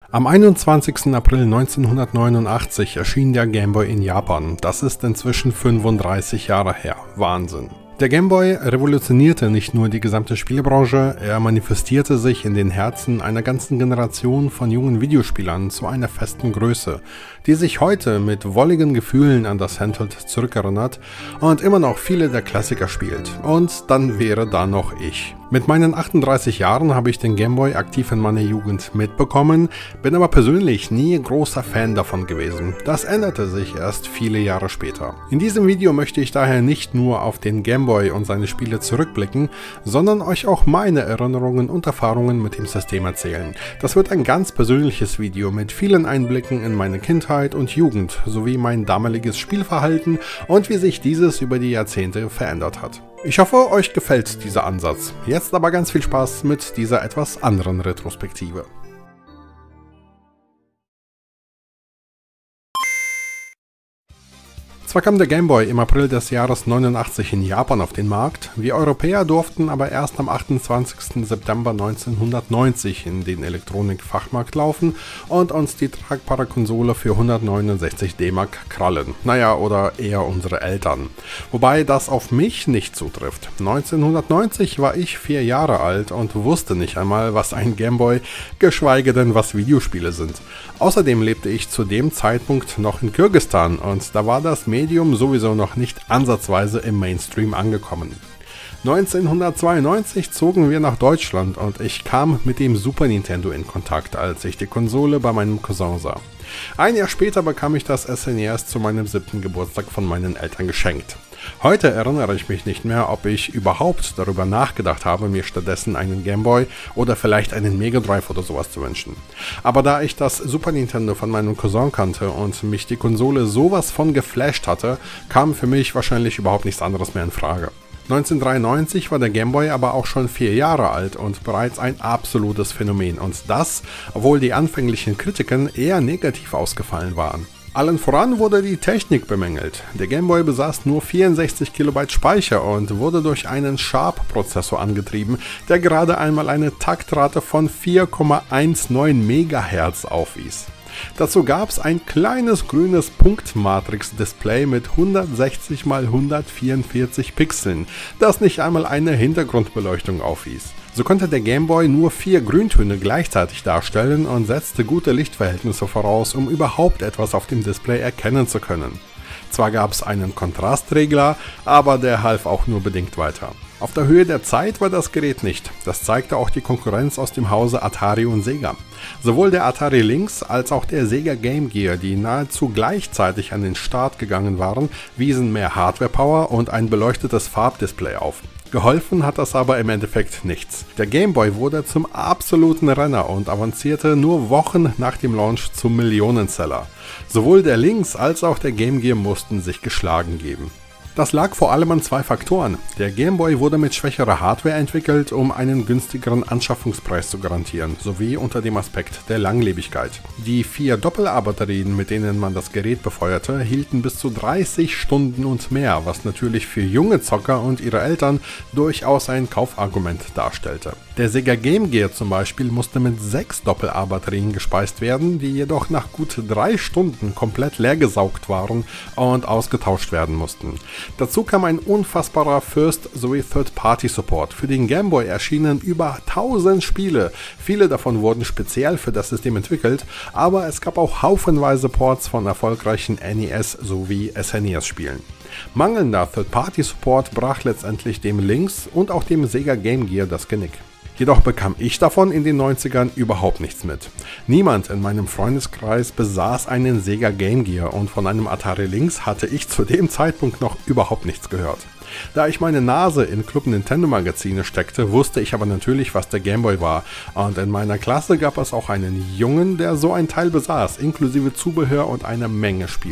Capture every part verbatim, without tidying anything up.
Am einundzwanzigsten April neunzehnhundertneunundachtzig erschien der Game Boy in Japan. Das ist inzwischen fünfunddreißig Jahre her. Wahnsinn. Der Game Boy revolutionierte nicht nur die gesamte Spielebranche, er manifestierte sich in den Herzen einer ganzen Generation von jungen Videospielern zu einer festen Größe, die sich heute mit wolligen Gefühlen an das Handheld zurückerinnert und immer noch viele der Klassiker spielt. Und dann wäre da noch ich. Mit meinen achtunddreißig Jahren habe ich den Game Boy aktiv in meiner Jugend mitbekommen, bin aber persönlich nie großer Fan davon gewesen. Das änderte sich erst viele Jahre später. In diesem Video möchte ich daher nicht nur auf den Game Boy und seine Spiele zurückblicken, sondern euch auch meine Erinnerungen und Erfahrungen mit dem System erzählen. Das wird ein ganz persönliches Video mit vielen Einblicken in meine Kindheit und Jugend, sowie mein damaliges Spielverhalten und wie sich dieses über die Jahrzehnte verändert hat. Ich hoffe, euch gefällt dieser Ansatz. Jetzt aber ganz viel Spaß mit dieser etwas anderen Retrospektive. Zwar kam der Game Boy im April des Jahres neunundachtzig in Japan auf den Markt, wir Europäer durften aber erst am achtundzwanzigsten September neunzehnhundertneunzig in den Elektronikfachmarkt laufen und uns die tragbare Konsole für hundertneunundsechzig D-Mark krallen. Naja, oder eher unsere Eltern. Wobei das auf mich nicht zutrifft. neunzehnhundertneunzig war ich vier Jahre alt und wusste nicht einmal, was ein Game Boy, geschweige denn was Videospiele sind. Außerdem lebte ich zu dem Zeitpunkt noch in Kirgisistan und da war das Medium sowieso noch nicht ansatzweise im Mainstream angekommen. neunzehnhundertzweiundneunzig zogen wir nach Deutschland und ich kam mit dem Super Nintendo in Kontakt, als ich die Konsole bei meinem Cousin sah. Ein Jahr später bekam ich das S N E S zu meinem siebten Geburtstag von meinen Eltern geschenkt. Heute erinnere ich mich nicht mehr, ob ich überhaupt darüber nachgedacht habe, mir stattdessen einen Game Boy oder vielleicht einen Mega Drive oder sowas zu wünschen. Aber da ich das Super Nintendo von meinem Cousin kannte und mich die Konsole sowas von geflasht hatte, kam für mich wahrscheinlich überhaupt nichts anderes mehr in Frage. neunzehnhundertdreiundneunzig war der Game Boy aber auch schon vier Jahre alt und bereits ein absolutes Phänomen, und das, obwohl die anfänglichen Kritiken eher negativ ausgefallen waren. Allen voran wurde die Technik bemängelt. Der Game Boy besaß nur vierundsechzig Kilobyte Speicher und wurde durch einen Sharp-Prozessor angetrieben, der gerade einmal eine Taktrate von vier Komma neunzehn Megahertz aufwies. Dazu gab es ein kleines grünes Punktmatrix-Display mit hundertsechzig mal hundertvierundvierzig Pixeln, das nicht einmal eine Hintergrundbeleuchtung aufwies. So konnte der Game Boy nur vier Grüntöne gleichzeitig darstellen und setzte gute Lichtverhältnisse voraus, um überhaupt etwas auf dem Display erkennen zu können. Zwar gab es einen Kontrastregler, aber der half auch nur bedingt weiter. Auf der Höhe der Zeit war das Gerät nicht. Das zeigte auch die Konkurrenz aus dem Hause Atari und Sega. Sowohl der Atari Lynx als auch der Sega Game Gear, die nahezu gleichzeitig an den Start gegangen waren, wiesen mehr Hardware-Power und ein beleuchtetes Farbdisplay auf. Geholfen hat das aber im Endeffekt nichts. Der Game Boy wurde zum absoluten Renner und avancierte nur Wochen nach dem Launch zum Millionenseller. Sowohl der Lynx als auch der Game Gear mussten sich geschlagen geben. Das lag vor allem an zwei Faktoren. Der Game Boy wurde mit schwächerer Hardware entwickelt, um einen günstigeren Anschaffungspreis zu garantieren, sowie unter dem Aspekt der Langlebigkeit. Die vier Doppel-A-Batterien, mit denen man das Gerät befeuerte, hielten bis zu dreißig Stunden und mehr, was natürlich für junge Zocker und ihre Eltern durchaus ein Kaufargument darstellte. Der Sega Game Gear zum Beispiel musste mit sechs Doppel-A-Batterien gespeist werden, die jedoch nach gut drei Stunden komplett leergesaugt waren und ausgetauscht werden mussten. Dazu kam ein unfassbarer First- sowie Third-Party-Support. Für den Game Boy erschienen über tausend Spiele. Viele davon wurden speziell für das System entwickelt, aber es gab auch haufenweise Ports von erfolgreichen N E S- sowie S N E S-Spielen. Mangelnder Third-Party-Support brach letztendlich dem Lynx und auch dem Sega Game Gear das Genick. Jedoch bekam ich davon in den neunzigern überhaupt nichts mit. Niemand in meinem Freundeskreis besaß einen Sega Game Gear und von einem Atari Lynx hatte ich zu dem Zeitpunkt noch überhaupt nichts gehört. Da ich meine Nase in Club Nintendo Magazine steckte, wusste ich aber natürlich, was der Game Boy war, und in meiner Klasse gab es auch einen Jungen, der so ein Teil besaß, inklusive Zubehör und eine Menge Spiele.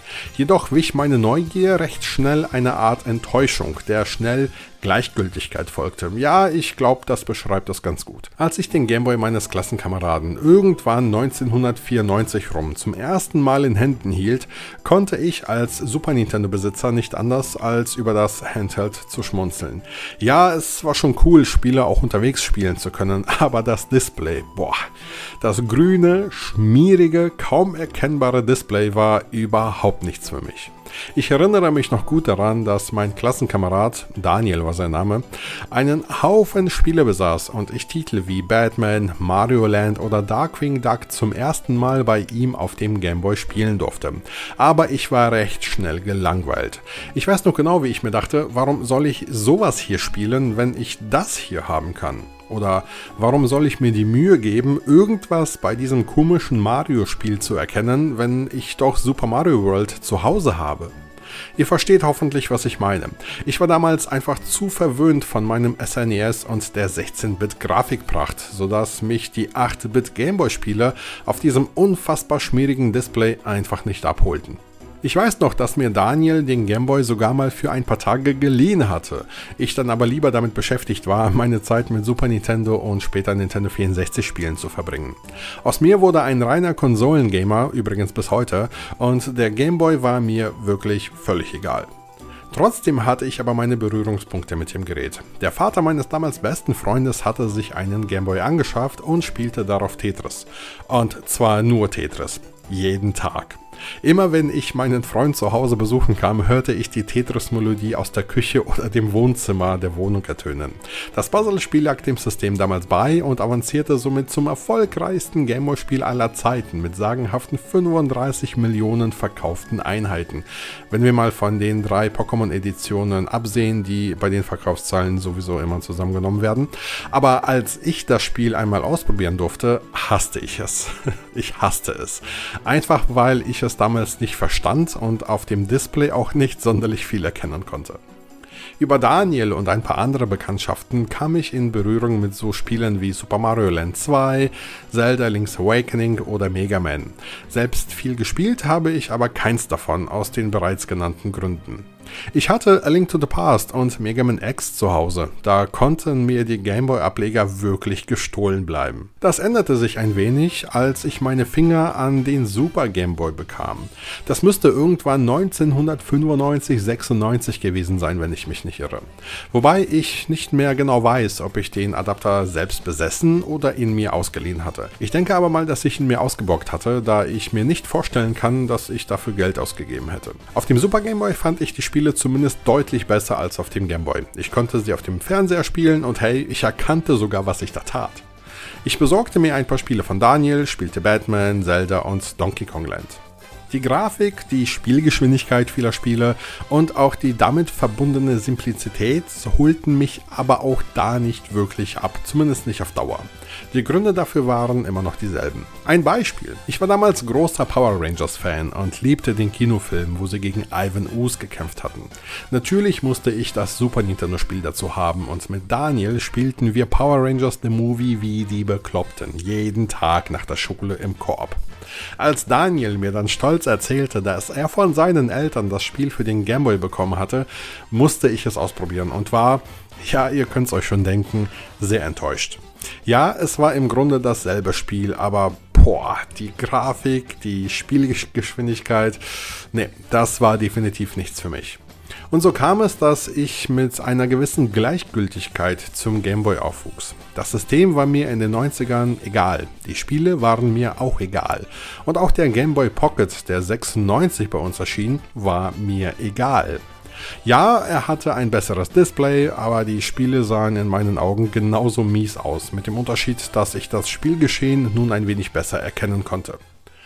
Jedoch wich meine Neugier recht schnell eine Art Enttäuschung, der schnell Gleichgültigkeit folgte. Ja, ich glaube, das beschreibt das ganz gut. Als ich den Gameboy meines Klassenkameraden irgendwann neunzehnhundertvierundneunzig rum zum ersten Mal in Händen hielt, konnte ich als Super Nintendo-Besitzer nicht anders, als über das Handheld zu schmunzeln. Ja, es war schon cool, Spiele auch unterwegs spielen zu können, aber das Display, boah, das grüne, schmierige, kaum erkennbare Display war überhaupt nichts für mich. Ich erinnere mich noch gut daran, dass mein Klassenkamerad, Daniel war sein Name, einen Haufen Spiele besaß und ich Titel wie Batman, Mario Land oder Darkwing Duck zum ersten Mal bei ihm auf dem Gameboy spielen durfte. Aber ich war recht schnell gelangweilt. Ich weiß noch genau, wie ich mir dachte, warum soll ich sowas hier spielen, wenn ich das hier haben kann? Oder warum soll ich mir die Mühe geben, irgendwas bei diesem komischen Mario-Spiel zu erkennen, wenn ich doch Super Mario World zu Hause habe? Ihr versteht hoffentlich, was ich meine. Ich war damals einfach zu verwöhnt von meinem S N E S und der sechzehn Bit Grafikpracht, sodass mich die acht Bit Gameboy-Spiele auf diesem unfassbar schmierigen Display einfach nicht abholten. Ich weiß noch, dass mir Daniel den Gameboy sogar mal für ein paar Tage geliehen hatte. Ich dann aber lieber damit beschäftigt war, meine Zeit mit Super Nintendo und später Nintendo vierundsechzig Spielen zu verbringen. Aus mir wurde ein reiner Konsolengamer, übrigens bis heute, und der Gameboy war mir wirklich völlig egal. Trotzdem hatte ich aber meine Berührungspunkte mit dem Gerät. Der Vater meines damals besten Freundes hatte sich einen Gameboy angeschafft und spielte darauf Tetris. Und zwar nur Tetris. Jeden Tag. Immer wenn ich meinen Freund zu Hause besuchen kam, hörte ich die Tetris-Melodie aus der Küche oder dem Wohnzimmer der Wohnung ertönen. Das Puzzlespiel lag dem System damals bei und avancierte somit zum erfolgreichsten Gameboy-Spiel aller Zeiten mit sagenhaften fünfunddreißig Millionen verkauften Einheiten. Wenn wir mal von den drei Pokémon-Editionen absehen, die bei den Verkaufszahlen sowieso immer zusammengenommen werden. Aber als ich das Spiel einmal ausprobieren durfte, hasste ich es. Ich hasste es. Einfach weil ich es damals nicht verstand und auf dem Display auch nicht sonderlich viel erkennen konnte. Über Daniel und ein paar andere Bekanntschaften kam ich in Berührung mit so Spielen wie Super Mario Land zwei, Zelda Link's Awakening oder Mega Man. Selbst viel gespielt habe ich aber keins davon aus den bereits genannten Gründen. Ich hatte A Link to the Past und Mega Man X zu Hause, da konnten mir die Gameboy-Ableger wirklich gestohlen bleiben. Das änderte sich ein wenig, als ich meine Finger an den Super Gameboy bekam. Das müsste irgendwann neunzehnhundertfünfundneunzig sechsundneunzig gewesen sein, wenn ich mich nicht irre. Wobei ich nicht mehr genau weiß, ob ich den Adapter selbst besessen oder ihn mir ausgeliehen hatte. Ich denke aber mal, dass ich ihn mir ausgeborgt hatte, da ich mir nicht vorstellen kann, dass ich dafür Geld ausgegeben hätte. Auf dem Super Gameboy fand ich die Spiele zumindest deutlich besser als auf dem Gameboy. Ich konnte sie auf dem Fernseher spielen und hey, ich erkannte sogar, was ich da tat. Ich besorgte mir ein paar Spiele von Daniel, spielte Batman, Zelda und Donkey Kong Land. Die Grafik, die Spielgeschwindigkeit vieler Spiele und auch die damit verbundene Simplizität holten mich aber auch da nicht wirklich ab, zumindest nicht auf Dauer. Die Gründe dafür waren immer noch dieselben. Ein Beispiel. Ich war damals großer Power Rangers Fan und liebte den Kinofilm, wo sie gegen Ivan Ooze gekämpft hatten. Natürlich musste ich das Super Nintendo Spiel dazu haben und mit Daniel spielten wir Power Rangers The Movie wie die Bekloppten, jeden Tag nach der Schule im Koop. Als Daniel mir dann stolz erzählte, dass er von seinen Eltern das Spiel für den Gameboy bekommen hatte, musste ich es ausprobieren und war, ja, ihr könnt es euch schon denken, sehr enttäuscht. Ja, es war im Grunde dasselbe Spiel, aber boah, die Grafik, die Spielgeschwindigkeit, nee, das war definitiv nichts für mich. Und so kam es, dass ich mit einer gewissen Gleichgültigkeit zum Gameboy aufwuchs. Das System war mir in den neunzigern egal, die Spiele waren mir auch egal. Und auch der Game Boy Pocket, der sechsundneunzig bei uns erschien, war mir egal. Ja, er hatte ein besseres Display, aber die Spiele sahen in meinen Augen genauso mies aus, mit dem Unterschied, dass ich das Spielgeschehen nun ein wenig besser erkennen konnte.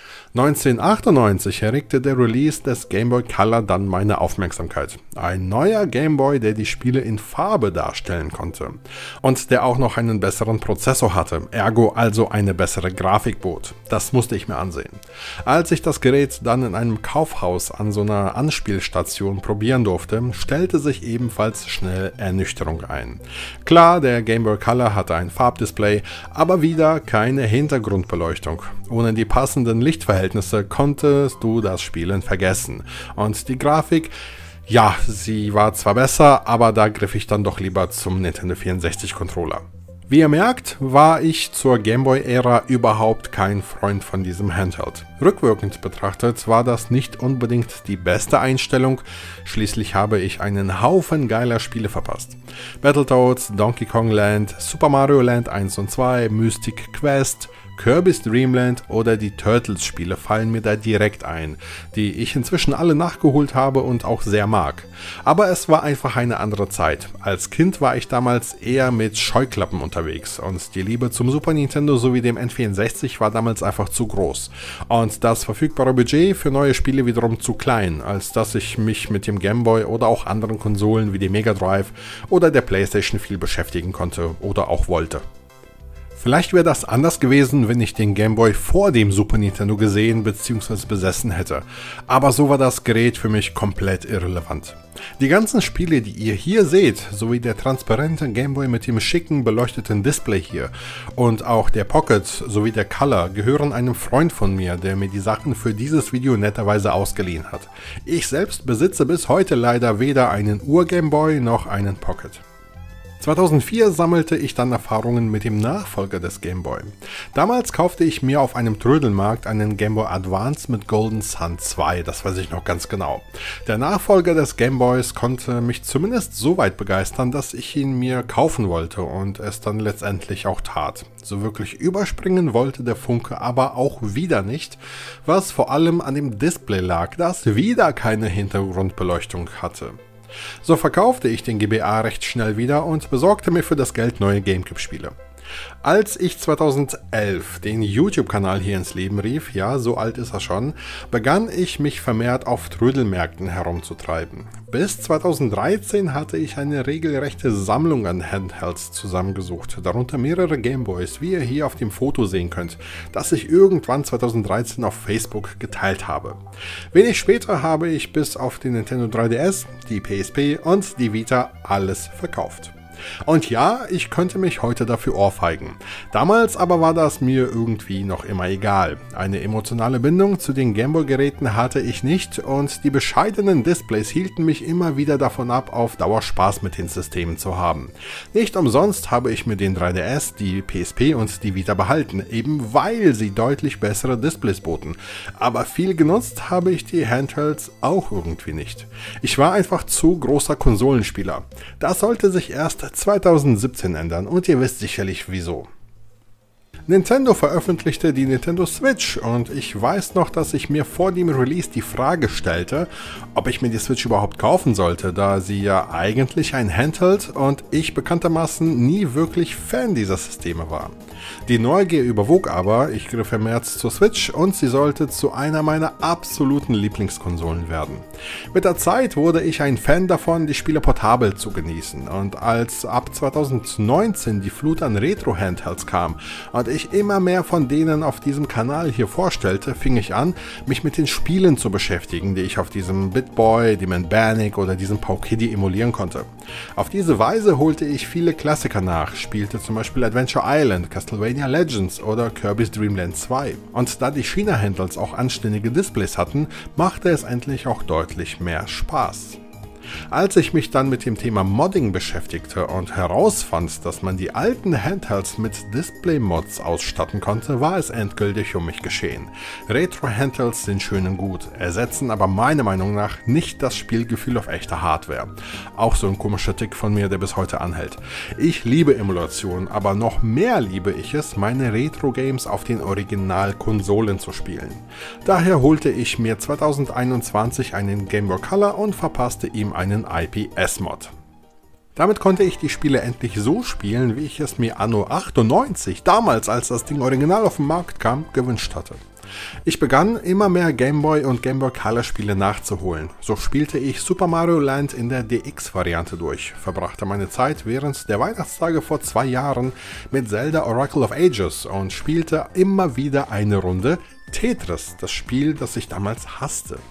neunzehnhundertachtundneunzig erregte der Release des Game Boy Color dann meine Aufmerksamkeit. Ein neuer Game Boy, der die Spiele in Farbe darstellen konnte und der auch noch einen besseren Prozessor hatte, ergo also eine bessere Grafik bot. Das musste ich mir ansehen. Als ich das Gerät dann in einem Kaufhaus an so einer Anspielstation probieren durfte, stellte sich ebenfalls schnell Ernüchterung ein. Klar, der Game Boy Color hatte ein Farbdisplay, aber wieder keine Hintergrundbeleuchtung. Ohne die passenden Lichtverhältnisse konntest du das Spielen vergessen. Und die Grafik, ja, sie war zwar besser, aber da griff ich dann doch lieber zum Nintendo vierundsechzig Controller. Wie ihr merkt, war ich zur Gameboy-Ära überhaupt kein Freund von diesem Handheld. Rückwirkend betrachtet war das nicht unbedingt die beste Einstellung, schließlich habe ich einen Haufen geiler Spiele verpasst. Battletoads, Donkey Kong Land, Super Mario Land eins und zwei, Mystic Quest, Kirby's Dream Land oder die Turtles-Spiele fallen mir da direkt ein, die ich inzwischen alle nachgeholt habe und auch sehr mag. Aber es war einfach eine andere Zeit. Als Kind war ich damals eher mit Scheuklappen unterwegs und die Liebe zum Super Nintendo sowie dem N vierundsechzig war damals einfach zu groß. Und das verfügbare Budget für neue Spiele wiederum zu klein, als dass ich mich mit dem Game Boy oder auch anderen Konsolen wie dem Mega Drive oder der PlayStation viel beschäftigen konnte oder auch wollte. Vielleicht wäre das anders gewesen, wenn ich den Game Boy vor dem Super Nintendo gesehen bzw. besessen hätte, aber so war das Gerät für mich komplett irrelevant. Die ganzen Spiele, die ihr hier seht, sowie der transparente Game Boy mit dem schicken beleuchteten Display hier und auch der Pocket sowie der Color gehören einem Freund von mir, der mir die Sachen für dieses Video netterweise ausgeliehen hat. Ich selbst besitze bis heute leider weder einen Ur-Game Boy noch einen Pocket. zweitausendvier sammelte ich dann Erfahrungen mit dem Nachfolger des Game Boy. Damals kaufte ich mir auf einem Trödelmarkt einen Game Boy Advance mit Golden Sun zwei, das weiß ich noch ganz genau. Der Nachfolger des Game Boys konnte mich zumindest so weit begeistern, dass ich ihn mir kaufen wollte und es dann letztendlich auch tat. So wirklich überspringen wollte der Funke aber auch wieder nicht, was vor allem an dem Display lag, das wieder keine Hintergrundbeleuchtung hatte. So verkaufte ich den G B A recht schnell wieder und besorgte mir für das Geld neue Gamecube-Spiele. Als ich zweitausendelf den YouTube-Kanal hier ins Leben rief, ja, so alt ist er schon, begann ich mich vermehrt auf Trödelmärkten herumzutreiben. Bis zweitausenddreizehn hatte ich eine regelrechte Sammlung an Handhelds zusammengesucht, darunter mehrere Gameboys, wie ihr hier auf dem Foto sehen könnt, das ich irgendwann zweitausenddreizehn auf Facebook geteilt habe. Wenig später habe ich bis auf den Nintendo drei D S, die P S P und die Vita alles verkauft. Und ja, ich könnte mich heute dafür ohrfeigen. Damals aber war das mir irgendwie noch immer egal. Eine emotionale Bindung zu den Gameboy-Geräten hatte ich nicht und die bescheidenen Displays hielten mich immer wieder davon ab, auf Dauer Spaß mit den Systemen zu haben. Nicht umsonst habe ich mir den drei D S, die P S P und die Vita behalten, eben weil sie deutlich bessere Displays boten. Aber viel genutzt habe ich die Handhelds auch irgendwie nicht. Ich war einfach zu großer Konsolenspieler. Das sollte sich erst zweitausendsiebzehn ändern und ihr wisst sicherlich wieso. Nintendo veröffentlichte die Nintendo Switch und ich weiß noch, dass ich mir vor dem Release die Frage stellte, ob ich mir die Switch überhaupt kaufen sollte, da sie ja eigentlich ein Handheld und ich bekanntermaßen nie wirklich Fan dieser Systeme war. Die Neugier überwog aber, ich griff im März zur Switch und sie sollte zu einer meiner absoluten Lieblingskonsolen werden. Mit der Zeit wurde ich ein Fan davon, die Spiele portabel zu genießen und als ab zweitausendneunzehn die Flut an Retro-Handhelds kam und ich immer mehr von denen auf diesem Kanal hier vorstellte, fing ich an, mich mit den Spielen zu beschäftigen, die ich auf diesem Bitboy, dem Bannic oder diesem Paukiddy emulieren konnte. Auf diese Weise holte ich viele Klassiker nach, spielte zum Beispiel Adventure Island, Castlevania Legends oder Kirby's Dream Land zwei. Und da die China-Handhelds auch anständige Displays hatten, machte es endlich auch deutlich mehr Spaß. Als ich mich dann mit dem Thema Modding beschäftigte und herausfand, dass man die alten Handhelds mit Display-Mods ausstatten konnte, war es endgültig um mich geschehen. Retro-Handhelds sind schön und gut, ersetzen aber meiner Meinung nach nicht das Spielgefühl auf echter Hardware. Auch so ein komischer Tick von mir, der bis heute anhält. Ich liebe Emulation, aber noch mehr liebe ich es, meine Retro-Games auf den Original-Konsolen zu spielen. Daher holte ich mir zweitausendeinundzwanzig einen Game Boy Color und verpasste ihm einen I P S-Mod. Damit konnte ich die Spiele endlich so spielen, wie ich es mir anno achtundneunzig, damals als das Ding original auf den Markt kam, gewünscht hatte. Ich begann immer mehr Game Boy und Game Boy Color Spiele nachzuholen. So spielte ich Super Mario Land in der D X-Variante durch, verbrachte meine Zeit während der Weihnachtstage vor zwei Jahren mit Zelda Oracle of Ages und spielte immer wieder eine Runde Tetris, das Spiel, das ich damals hasste.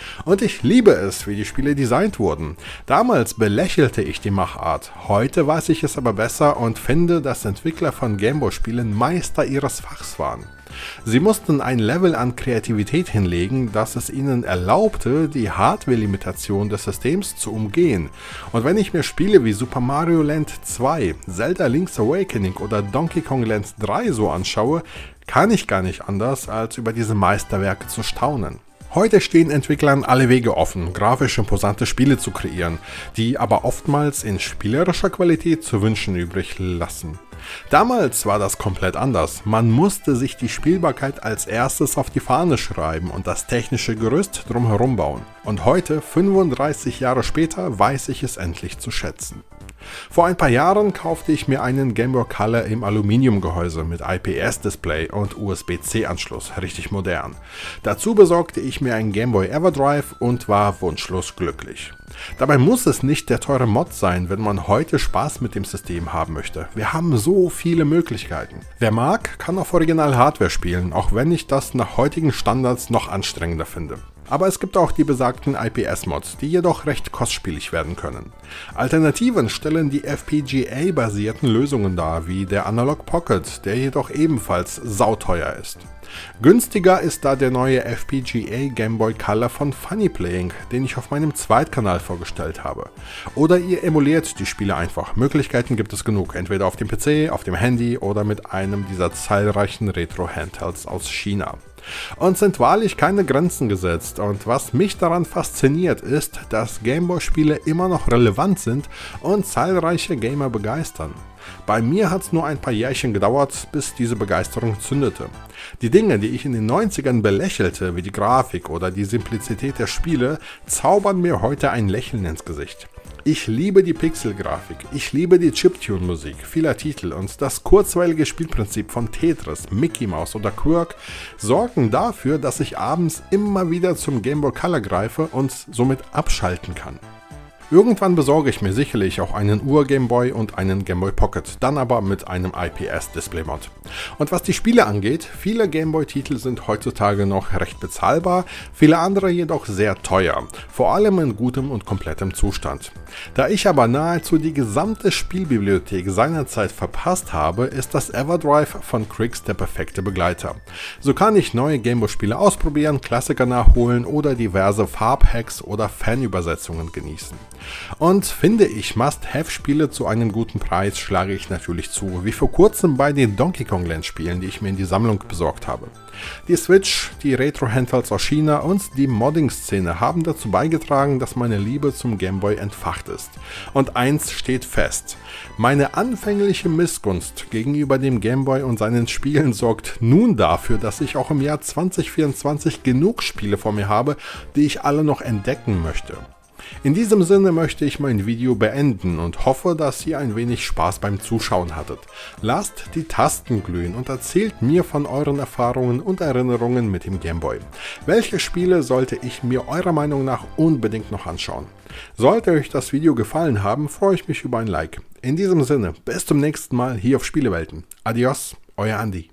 Und ich liebe es, wie die Spiele designt wurden. Damals belächelte ich die Machart, heute weiß ich es aber besser und finde, dass Entwickler von Gameboy-Spielen Meister ihres Fachs waren. Sie mussten ein Level an Kreativität hinlegen, das es ihnen erlaubte, die Hardware-Limitation des Systems zu umgehen. Und wenn ich mir Spiele wie Super Mario Land zwei, Zelda Link's Awakening oder Donkey Kong Land drei so anschaue, kann ich gar nicht anders, als über diese Meisterwerke zu staunen. Heute stehen Entwicklern alle Wege offen, grafisch imposante Spiele zu kreieren, die aber oftmals in spielerischer Qualität zu wünschen übrig lassen. Damals war das komplett anders. Man musste sich die Spielbarkeit als erstes auf die Fahne schreiben und das technische Gerüst drumherum bauen. Und heute, fünfunddreißig Jahre später, weiß ich es endlich zu schätzen. Vor ein paar Jahren kaufte ich mir einen Game Boy Color im Aluminiumgehäuse mit I P S-Display und U S B C Anschluss, richtig modern. Dazu besorgte ich mir einen Game Boy Everdrive und war wunschlos glücklich. Dabei muss es nicht der teure Mod sein, wenn man heute Spaß mit dem System haben möchte. Wir haben so viele Möglichkeiten. Wer mag, kann auf Original-Hardware spielen, auch wenn ich das nach heutigen Standards noch anstrengender finde. Aber es gibt auch die besagten I P S-Mods, die jedoch recht kostspielig werden können. Alternativen stellen die F P G A-basierten Lösungen dar, wie der Analog Pocket, der jedoch ebenfalls sauteuer ist. Günstiger ist da der neue F P G A Game Boy Color von Funny Playing, den ich auf meinem Zweitkanal vorgestellt habe. Oder ihr emuliert die Spiele einfach. Möglichkeiten gibt es genug, entweder auf dem P C, auf dem Handy oder mit einem dieser zahlreichen Retro-Handhelds aus China. Und sind wahrlich keine Grenzen gesetzt, und was mich daran fasziniert ist, dass Gameboy-Spiele immer noch relevant sind und zahlreiche Gamer begeistern. Bei mir hat es nur ein paar Jährchen gedauert, bis diese Begeisterung zündete. Die Dinge, die ich in den neunzigern belächelte, wie die Grafik oder die Simplizität der Spiele, zaubern mir heute ein Lächeln ins Gesicht. Ich liebe die Pixelgrafik, ich liebe die Chiptune-Musik vieler Titel und das kurzweilige Spielprinzip von Tetris, Mickey Mouse oder Quirk sorgen dafür, dass ich abends immer wieder zum Game Boy Color greife und somit abschalten kann. Irgendwann besorge ich mir sicherlich auch einen Ur-Game Boy und einen Game Boy Pocket, dann aber mit einem I P S-Display-Mod. Und was die Spiele angeht, viele Game Boy-Titel sind heutzutage noch recht bezahlbar, viele andere jedoch sehr teuer, vor allem in gutem und komplettem Zustand. Da ich aber nahezu die gesamte Spielbibliothek seinerzeit verpasst habe, ist das Everdrive von Krix der perfekte Begleiter. So kann ich neue Game Boy-Spiele ausprobieren, Klassiker nachholen oder diverse Farbhacks oder Fanübersetzungen genießen. Und finde ich Must-Have-Spiele zu einem guten Preis, schlage ich natürlich zu, wie vor kurzem bei den Donkey Kong Land Spielen, die ich mir in die Sammlung besorgt habe. Die Switch, die Retro-Handhelds aus China und die Modding-Szene haben dazu beigetragen, dass meine Liebe zum Gameboy entfacht ist. Und eins steht fest: Meine anfängliche Missgunst gegenüber dem Gameboy und seinen Spielen sorgt nun dafür, dass ich auch im Jahr zwanzig vierundzwanzig genug Spiele vor mir habe, die ich alle noch entdecken möchte. In diesem Sinne möchte ich mein Video beenden und hoffe, dass ihr ein wenig Spaß beim Zuschauen hattet. Lasst die Tasten glühen und erzählt mir von euren Erfahrungen und Erinnerungen mit dem Gameboy. Welche Spiele sollte ich mir eurer Meinung nach unbedingt noch anschauen? Sollte euch das Video gefallen haben, freue ich mich über ein Like. In diesem Sinne, bis zum nächsten Mal hier auf Spielewelten. Adios, euer Andi.